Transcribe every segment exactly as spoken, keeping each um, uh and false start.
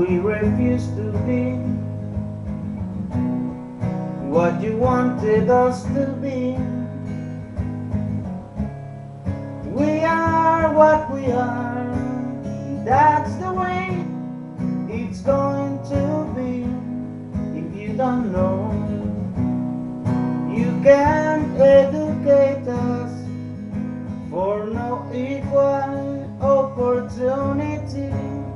We refuse to be what you wanted us to be. We are what we are. That's the way it's going to be. If you don't know, you can't educate us for no equal opportunity.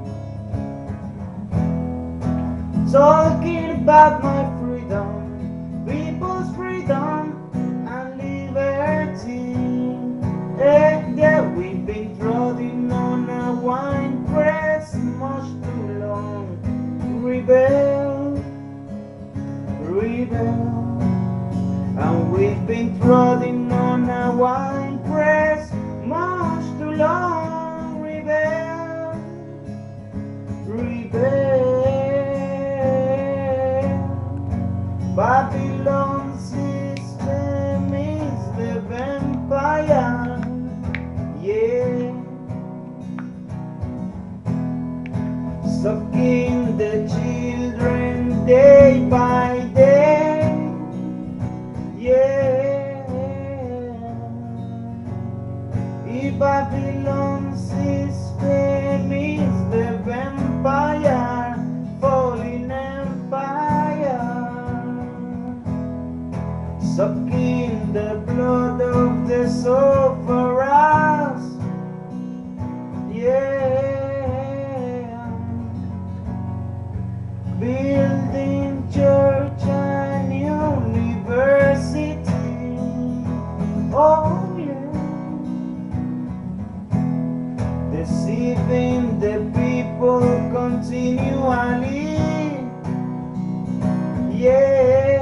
Talking about my freedom, people's freedom and liberty. And yeah, we've been trodden on a wine press much too long. Rebel, rebel. And we've been trodden on a wine press much too long. Rebel, rebel. Babylon system is the vampire, yeah, sucking the children day by day, yeah. The Babylon system is the vampire, falling empire, sucking the blood of the sufferers, yeah. Building church and university, oh yeah. Deceiving the people continually, yeah.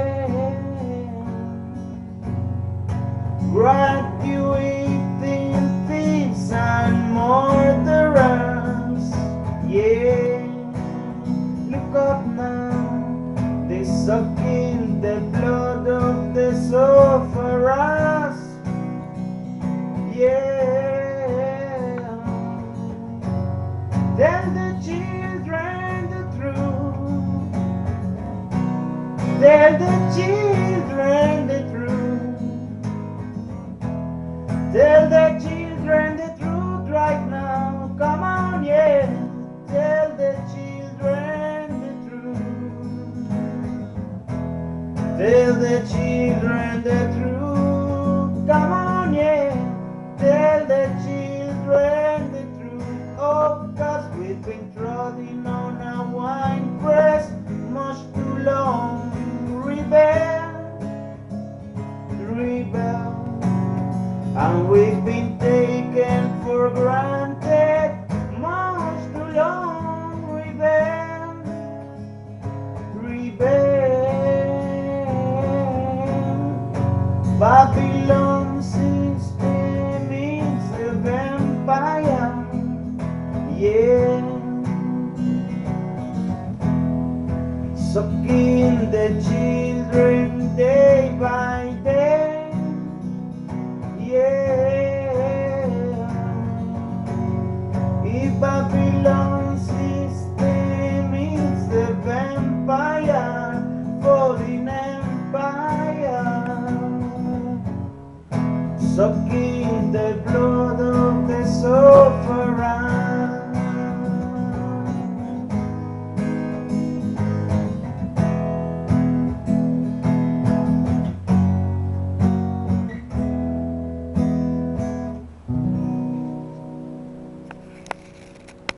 Graduating thieves and murderers, yeah. Look up now, they suck in the blood of the sufferers, yeah. Tell the children the truth, tell the children the truth. Tell the children the truth right now. Come on, yeah. Tell the children the truth. Tell the children the truth. Come on, yeah. Tell the children the truth. Oh, cause we've been trodden on a wine press much too long. Rebel, rebel. And we've been taken for granted much too long. Rebel, rebel. Babylon system is the vampire, yeah. Sucking the children day by day, yeah. If Babylon system is the vampire, falling empire, sucking the blood of the sufferer.